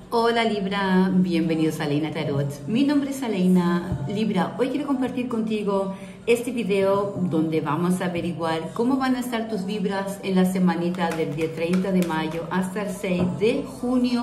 Hola Libra, bienvenidos a Aleina Tarot. Mi nombre es Aleina. Libra, hoy quiero compartir contigo este video donde vamos a averiguar cómo van a estar tus vibras en la semanita del día 30 de mayo hasta el 6 de junio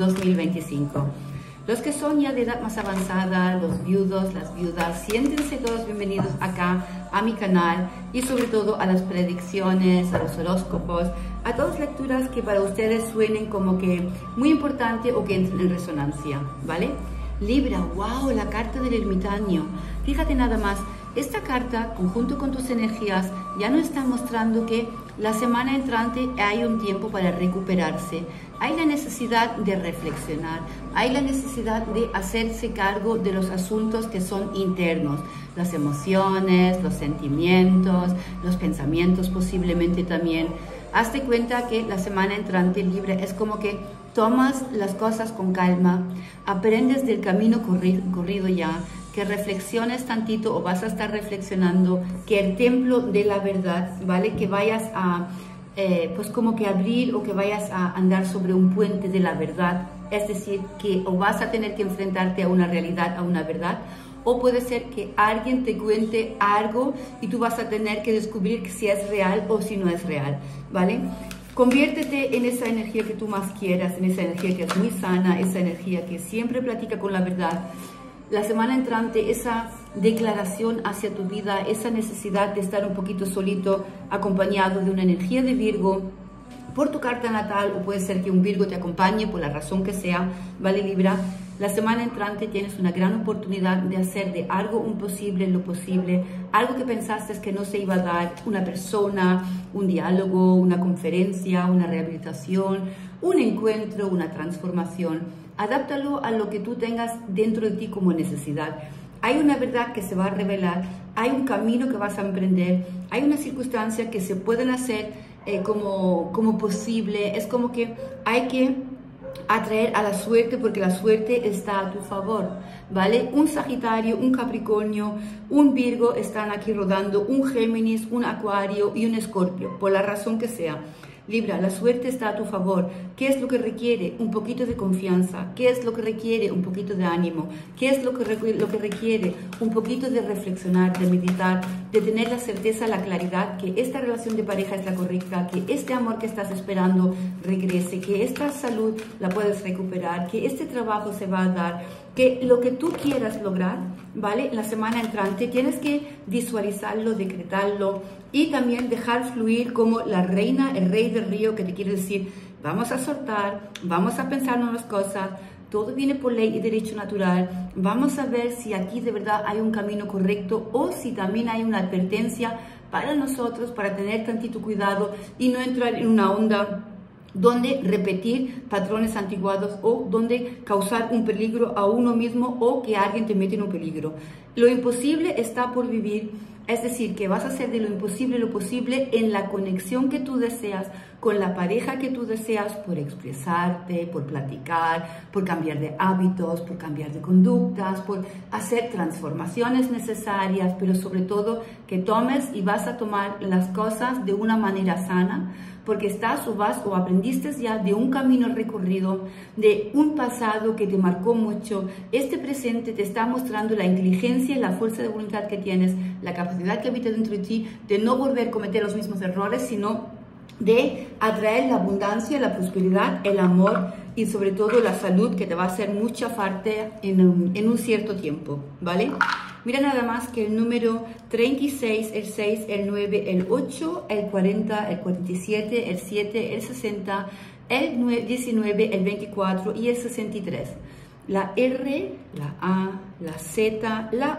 2025. Los que son ya de edad más avanzada, los viudos, las viudas, siéntense todos bienvenidos acá a mi canal y sobre todo a las predicciones, a los horóscopos, a todas lecturas que para ustedes suenen como que muy importante o que entren en resonancia, ¿vale? Libra, wow, la carta del ermitaño. Fíjate nada más, esta carta, conjunto con tus energías, ya nos está mostrando que la semana entrante hay un tiempo para recuperarse. Hay la necesidad de reflexionar, hay la necesidad de hacerse cargo de los asuntos que son internos, las emociones, los sentimientos, los pensamientos posiblemente también. Hazte cuenta que la semana entrante, Libra, es como que tomas las cosas con calma, aprendes del camino corrido ya, que reflexiones tantito o vas a estar reflexionando, que el templo de la verdad, ¿vale? Que vayas a, pues como que abrir o que vayas a andar sobre un puente de la verdad, es decir, que o vas a tener que enfrentarte a una realidad, a una verdad, o puede ser que alguien te cuente algo y tú vas a tener que descubrir si es real o si no es real, ¿vale? Conviértete en esa energía que tú más quieras, en esa energía que es muy sana, esa energía que siempre platica con la verdad. La semana entrante, esa declaración hacia tu vida, esa necesidad de estar un poquito solito, acompañado de una energía de Virgo, por tu carta natal, o puede ser que un Virgo te acompañe por la razón que sea, ¿vale, Libra? La semana entrante tienes una gran oportunidad de hacer de algo imposible lo posible, algo que pensaste que no se iba a dar, una persona, un diálogo, una conferencia, una rehabilitación, un encuentro, una transformación. Adáptalo a lo que tú tengas dentro de ti como necesidad. Hay una verdad que se va a revelar, hay un camino que vas a emprender, hay una circunstancia que se pueden hacer como posible. Es como que hay que atraer a la suerte porque la suerte está a tu favor, ¿vale? Un Sagitario, un Capricornio, un Virgo están aquí rodando, un Géminis, un Acuario y un Escorpio, por la razón que sea. Libra, la suerte está a tu favor. ¿Qué es lo que requiere? Un poquito de confianza. ¿Qué es lo que requiere? Un poquito de ánimo. ¿Qué es lo que requiere? Un poquito de reflexionar, de meditar, de tener la certeza, la claridad que esta relación de pareja es la correcta, que este amor que estás esperando regrese, que esta salud la puedes recuperar, que este trabajo se va a dar, que lo que tú quieras lograr, ¿vale? La semana entrante tienes que visualizarlo, decretarlo y también dejar fluir como la reina, el rey del río que te quiere decir, vamos a soltar, vamos a pensar en las cosas, todo viene por ley y derecho natural, vamos a ver si aquí de verdad hay un camino correcto o si también hay una advertencia para nosotros, para tener tantito cuidado y no entrar en una onda donde repetir patrones antiguados o donde causar un peligro a uno mismo o que alguien te mete en un peligro. Lo imposible está por vivir, es decir, que vas a hacer de lo imposible lo posible en la conexión que tú deseas, con la pareja que tú deseas, por expresarte, por platicar, por cambiar de hábitos, por cambiar de conductas, por hacer transformaciones necesarias, pero sobre todo que tomes y vas a tomar las cosas de una manera sana, porque estás o vas o aprendiste ya de un camino recorrido, de un pasado que te marcó mucho. Este presente te está mostrando la inteligencia y la fuerza de voluntad que tienes, la capacidad que habita dentro de ti de no volver a cometer los mismos errores, sino de atraer la abundancia, la prosperidad, el amor y sobre todo la salud que te va a hacer mucha falta en un cierto tiempo, ¿vale? Mira nada más que el número 36, el 6, el 9, el 8, el 40, el 47, el 7, el 60, el 19, el 24 y el 63. La R, la A, la Z, la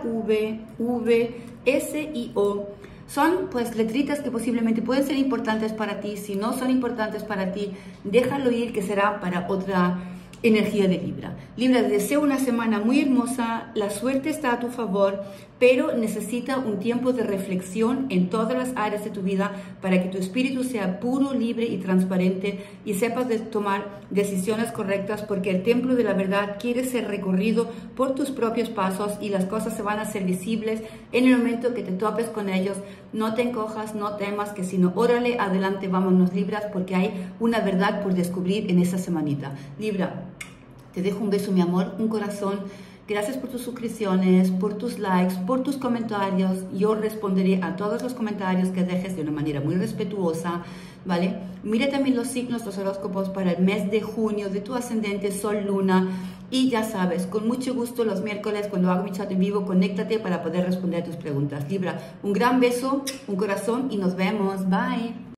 V, S y O. Son pues letritas que posiblemente pueden ser importantes para ti. Si no son importantes para ti, déjalo ir, que será para otra energía de Libra. Libra, deseo una semana muy hermosa, la suerte está a tu favor, pero necesita un tiempo de reflexión en todas las áreas de tu vida para que tu espíritu sea puro, libre y transparente y sepas de tomar decisiones correctas, porque el templo de la verdad quiere ser recorrido por tus propios pasos y las cosas se van a hacer visibles en el momento que te topes con ellos. No te encojas, no temas, que sino órale, adelante, vámonos Libras, porque hay una verdad por descubrir en esta semanita. Libra, Te dejo un beso, mi amor, un corazón. Gracias por tus suscripciones, por tus likes, por tus comentarios. Yo responderé a todos los comentarios que dejes de una manera muy respetuosa, ¿vale? Mira también los signos, los horóscopos para el mes de junio de tu ascendente, sol, luna. Y ya sabes, con mucho gusto los miércoles cuando hago mi chat en vivo, conéctate para poder responder a tus preguntas. Libra, un gran beso, un corazón y nos vemos. Bye.